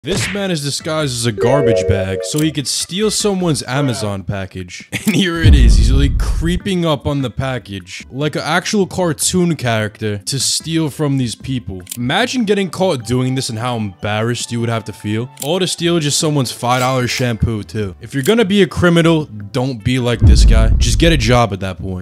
This man is disguised as a garbage bag so he could steal someone's Amazon package. And here it is, he's really creeping up on the package like an actual cartoon character to steal from these people. Imagine getting caught doing this and how embarrassed you would have to feel. All to steal just someone's $5 shampoo too. If you're gonna be a criminal, don't be like this guy. Just get a job at that point.